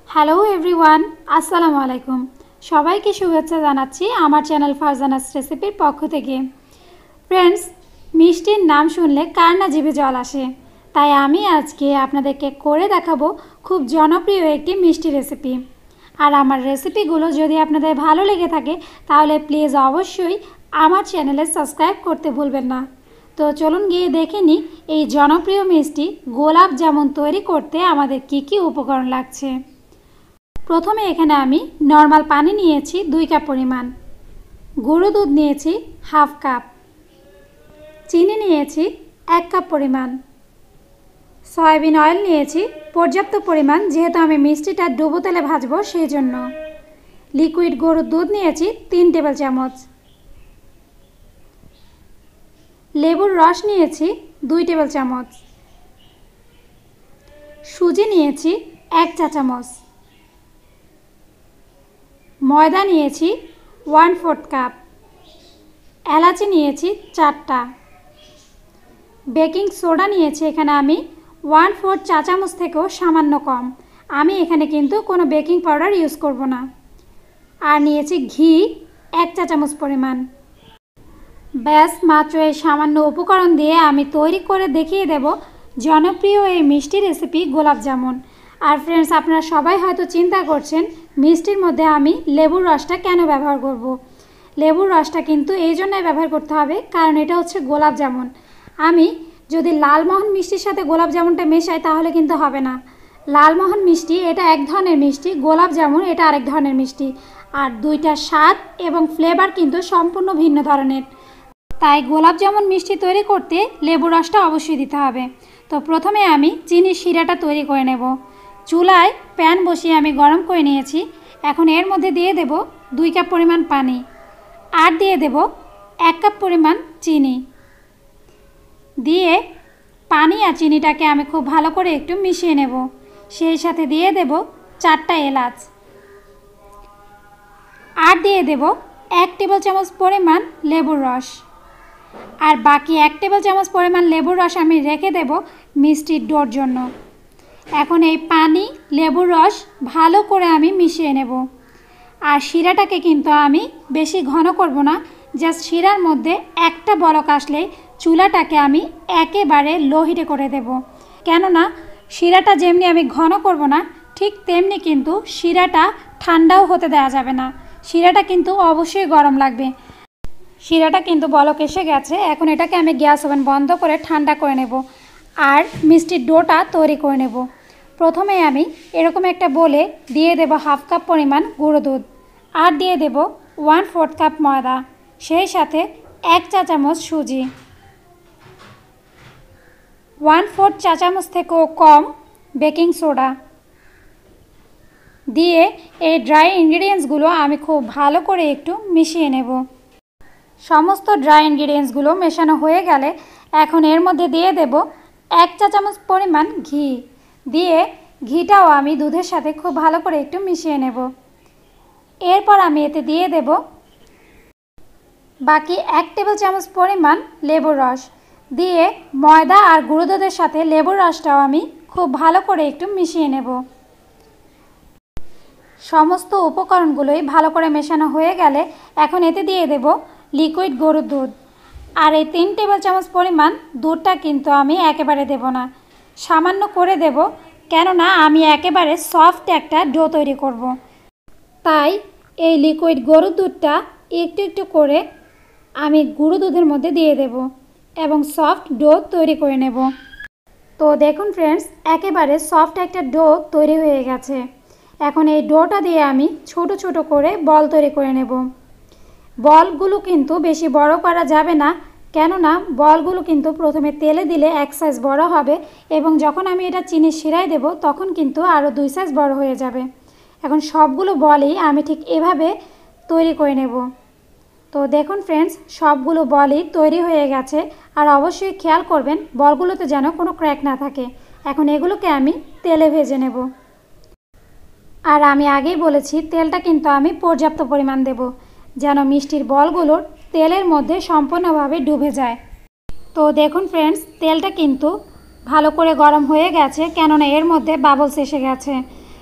Hello everyone, আসসালামু আলাইকুম। সবাইকে শুভেচ্ছা জানাচ্ছি আমার চ্যানেল ফারজানাস রেসিপির পক্ষ থেকে। ফ্রেন্ডস, মিষ্টির নাম শুনলে কার না জিভে জল আসে, তাই আমি আজকে আপনাদেরকে করে দেখাবো খুব জনপ্রিয় একটি মিষ্টি রেসিপি। আর আমার রেসিপিগুলো যদি আপনাদের ভালো লেগে থাকে তাহলে প্লিজ অবশ্যই আমার চ্যানেলে সাবস্ক্রাইব করতে ভুলবেন না। তো চলুন গিয়ে দেখে নিই এই জনপ্রিয় মিষ্টি গোলাপ জামুন তৈরি করতে আমাদের কি কি উপকরণ লাগছে। প্রথমে এখানে আমি নর্মাল পানি নিয়েছি 2 কাপ পরিমাণ, গুঁড়ো দুধ নিয়েছি হাফ কাপ, চিনি নিয়েছি 1 কাপ পরিমাণ, সয়াবিন অয়েল নিয়েছি পর্যাপ্ত পরিমাণ, যেহেতু আমি মিষ্টিটা ডুবো তেলে ভাজবো সেই জন্য। লিকুইড গরুর দুধ নিয়েছি 3 টেবিল চামচ, লেবুর রস নিয়েছি 2 টেবিল চামচ, সুজি নিয়েছি 1 চা চামচ, ময়দা নিয়েছি 1/4 কাপ, এলাচি নিয়েছি 4টা, বেকিং সোডা নিয়েছি এখানে আমি 1/4 চা চামচ থেকেও সামান্য কম। আমি এখানে কিন্তু কোনো বেকিং পাউডার ইউজ করব না। আর নিয়েছি ঘি 1 চা চামচ পরিমাণ। ব্যাস, মাত্র এই সামান্য উপকরণ দিয়ে আমি তৈরি করে দেখিয়ে দেব জনপ্রিয় এই মিষ্টি রেসিপি গোলাপ জামুন। আর ফ্রেন্ডস, আপনারা সবাই হয়তো চিন্তা করছেন মিষ্টির মধ্যে আমি লেবুর রসটা কেন ব্যবহার করব। লেবুর রসটা কিন্তু এই জন্যই ব্যবহার করতে হবে কারণ এটা হচ্ছে গোলাপ জামুন। আমি যদি লালমোহন মিষ্টির সাথে গোলাপ জামুনটা মেশাই তাহলে কিন্তু হবে না। লালমোহন মিষ্টি এটা এক ধরনের মিষ্টি, গোলাপ জামুন এটা আরেক ধরনের মিষ্টি, আর দুইটার স্বাদ এবং ফ্লেভার কিন্তু সম্পূর্ণ ভিন্ন ধরনের। তাই গোলাপ জামুন মিষ্টি তৈরি করতে লেবুর রসটা অবশ্যই দিতে হবে। তো প্রথমে আমি চিনির শিরাটা তৈরি করে নেব। চুলায় প্যান বসিয়ে আমি গরম করে নিয়েছি। এখন এর মধ্যে দিয়ে দেব 2 কাপ পরিমাণ পানি, আর দিয়ে দেব 1 কাপ পরিমাণ চিনি। দিয়ে পানি আর চিনিটাকে আমি খুব ভালো করে একটু মিশিয়ে নেব। সেই সাথে দিয়ে দেব 4টা এলাচ, আর দিয়ে দেব 1 টেবিল চামচ পরিমাণ লেবুর রস, আর বাকি 1 টেবিল চামচ পরিমাণ লেবুর রস আমি রেখে দেব মিষ্টির ডোর জন্য। এখন এই পানি লেবুর রস ভালো করে আমি মিশিয়ে নেব। আর শিরাটাকে কিন্তু আমি বেশি ঘন করব না, জাস্ট শিরার মধ্যে একটা বলক আসলেই চুলাটাকে আমি একেবারে লো হিটে করে দেব। কেননা শিরাটা যেমনি আমি ঘন করব না, ঠিক তেমনি কিন্তু শিরাটা ঠান্ডাও হতে দেওয়া যাবে না। শিরাটা কিন্তু অবশ্যই গরম লাগবে। শিরাটা কিন্তু বলক এসে গেছে। এখন এটাকে আমি গ্যাস ওভেন বন্ধ করে ঠান্ডা করে নেব আর মিষ্টির ডোটা তৈরি করে নেব। প্রথমে আমি এরকম একটা বলে দিয়ে দেব হাফ কাপ পরিমাণ গুঁড়ো দুধ, আর দিয়ে দেব 1/4 কাপ ময়দা, সেই সাথে 1 চা চামচ সুজি, 1/4 চা চামচ থেকেও কম বেকিং সোডা দিয়ে এই ড্রাই ইনগ্রিডিয়েন্টসগুলো আমি খুব ভালো করে একটু মিশিয়ে নেব। সমস্ত ড্রাই ইনগ্রিডিয়েন্টসগুলো মেশানো হয়ে গেলে এখন এর মধ্যে দিয়ে দেব 1 চা চামচ পরিমাণ ঘি। দিয়ে ঘিটাও আমি দুধের সাথে খুব ভালো করে একটু মিশিয়ে নেব। এরপর আমি এতে দিয়ে দেব বাকি 1 টেবিল চামচ পরিমাণ লেবুর রস। দিয়ে ময়দা আর গুঁড়ো দুধের সাথে লেবুর রসটাও আমি খুব ভালো করে একটু মিশিয়ে নেব। সমস্ত উপকরণগুলোই ভালো করে মেশানো হয়ে গেলে এখন এতে দিয়ে দেব লিকুইড গরুর দুধ। আর এই 3 টেবিল চামচ পরিমাণ দুধটা কিন্তু আমি একেবারে দেব না, সামান্য করে দেব, কেননা আমি একেবারে সফট একটা ডো তৈরি করব। তাই এই লিকুইড গরুর দুধটা একটু একটু করে আমি গুঁড়ো দুধের মধ্যে দিয়ে দেব এবং সফট ডো তৈরি করে নেব। তো দেখুন ফ্রেন্ডস, একেবারে সফট একটা ডো তৈরি হয়ে গেছে। এখন এই ডোটা দিয়ে আমি ছোট ছোট করে বল তৈরি করে নেব। বলগুলো কিন্তু বেশি বড় করা যাবে না, কেননা বলগুলো কিন্তু প্রথমে তেলে দিলে 1 সাইজ বড় হবে এবং যখন আমি এটা চিনির শিরায় দেব তখন কিন্তু আরও 2 সাইজ বড় হয়ে যাবে। এখন সবগুলো বলই আমি ঠিক এভাবে তৈরি করে নেব। তো দেখুন ফ্রেন্ডস, সবগুলো বলই তৈরি হয়ে গেছে। আর অবশ্যই খেয়াল করবেন বলগুলোতে যেন কোনো ক্র্যাক না থাকে। এখন এগুলোকে আমি তেলে ভেজে নেব। আর আমি আগেই বলেছি তেলটা কিন্তু আমি পর্যাপ্ত পরিমাণ দেব, যেন মিষ্টির বলগুলোর তেলের মধ্যে সম্পূর্ণভাবে ডুবে যায়। তো দেখুন ফ্রেন্ডস, তেলটা কিন্তু ভালো করে গরম হয়ে গেছে, কেননা এর মধ্যে বাবলস এসে গেছে।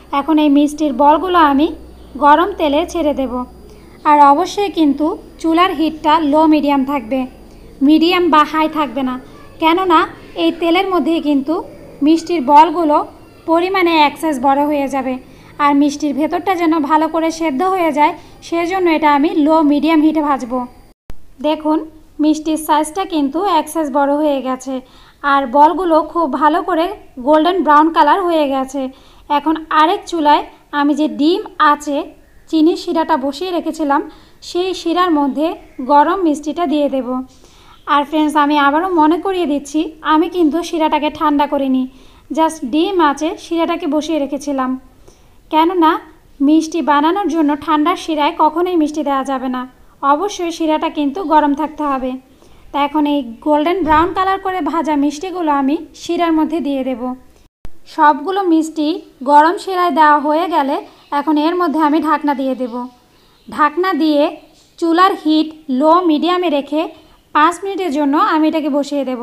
এখন এই মিষ্টির বলগুলো আমি গরম তেলে ছেড়ে দেব। আর অবশ্যই কিন্তু চুলার হিটটা লো মিডিয়াম থাকবে, মিডিয়াম বা হাই থাকবে না, কেননা এই তেলের মধ্যেই কিন্তু মিষ্টির বলগুলো পরিমাণে এক্সেস বড় হয়ে যাবে। আর মিষ্টির ভেতরটা যেন ভালো করে সেদ্ধ হয়ে যায়, সেজন্য এটা আমি লো মিডিয়াম হিটে ভাজবো। দেখুন মিষ্টির সাইজটা কিন্তু এক্সেস বড় হয়ে গেছে আর বলগুলো খুব ভালো করে গোল্ডেন ব্রাউন কালার হয়ে গেছে। এখন আরেক চুলায় আমি যে ডিম আছে চিনির শিরাটা বসিয়ে রেখেছিলাম, সেই শিরার মধ্যে গরম মিষ্টিটা দিয়ে দেব। আর ফ্রেন্ডস, আমি আবারও মনে করিয়ে দিচ্ছি, আমি কিন্তু শিরাটাকে ঠান্ডা করিনি, জাস্ট ডিম আছে শিরাটাকে বসিয়ে রেখেছিলাম। কেননা মিষ্টি বানানোর জন্য ঠান্ডার শিরায় কখনোই মিষ্টি দেওয়া যাবে না, অবশ্যই শিরাটা কিন্তু গরম থাকতে হবে। তা এখন এই গোল্ডেন ব্রাউন কালার করে ভাজা মিষ্টিগুলো আমি শিরার মধ্যে দিয়ে দেব। সবগুলো মিষ্টি গরম শিরায় দেওয়া হয়ে গেলে এখন এর মধ্যে আমি ঢাকনা দিয়ে দেব। ঢাকনা দিয়ে চুলার হিট লো মিডিয়ামে রেখে 5 মিনিটের জন্য আমি এটাকে বসিয়ে দেব।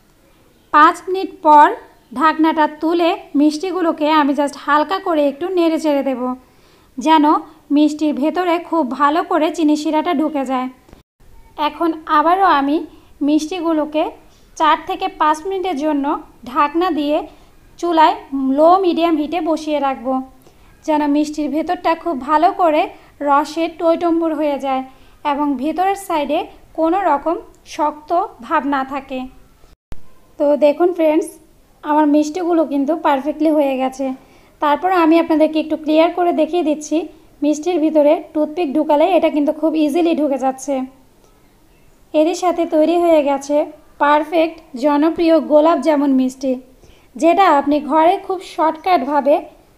5 মিনিট পর ঢাকনাটা তুলে মিষ্টিগুলোকে আমি জাস্ট হালকা করে একটু নেড়ে চেড়ে দেব, যেন মিষ্টির ভেতরে খুব ভালো করে চিনি শিরাটা ঢুকে যায়। এখন আবারও আমি মিষ্টিগুলোকে 4 থেকে 5 মিনিটের জন্য ঢাকনা দিয়ে চুলায় লো মিডিয়াম হিটে বসিয়ে রাখব, যেন মিষ্টির ভেতরটা খুব ভালো করে রসে টইটম্বুর হয়ে যায় এবং ভেতরের সাইডে কোনো রকম শক্ত ভাব না থাকে। তো দেখুন ফ্রেন্ডস, আমার মিষ্টিগুলো কিন্তু পারফেক্টলি হয়ে গেছে। তারপর আমি আপনাদেরকে একটু ক্লিয়ার করে দেখিয়ে দিচ্ছি, মিষ্টির ভিতরে টুথপিক ঢুকালে এটা কিন্তু খুব ইজিলি ঢুকে যাচ্ছে। এরই সাথে তৈরি হয়ে গেছে পারফেক্ট জনপ্রিয় গোলাপ জামুন মিষ্টি, যেটা আপনি ঘরে খুব শর্টকাটভাবে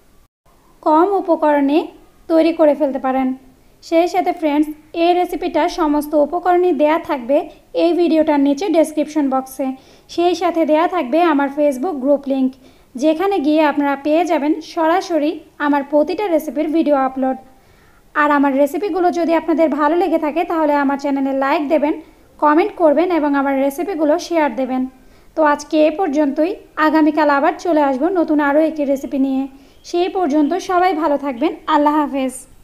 কম উপকরণে তৈরি করে ফেলতে পারেন। সেই সাথে ফ্রেন্ডস, এই রেসিপিটা সমস্ত উপকরণই দেয়া থাকবে এই ভিডিওটার নিচে ডেসক্রিপশন বক্সে। সেই সাথে দেয়া থাকবে আমার ফেসবুক গ্রুপ লিংক, যেখানে গিয়ে আপনারা পেয়ে যাবেন সরাসরি আমার প্রতিটা রেসিপির ভিডিও আপলোড। আর আমার রেসিপিগুলো যদি আপনাদের ভালো লেগে থাকে তাহলে আমার চ্যানেলে লাইক দেবেন, কমেন্ট করবেন এবং আমার রেসিপিগুলো শেয়ার দেবেন। তো আজকে এ পর্যন্তই, আগামীকাল আবার চলে আসবো নতুন আরও একটি রেসিপি নিয়ে। সেই পর্যন্ত সবাই ভালো থাকবেন। আল্লাহ হাফেজ।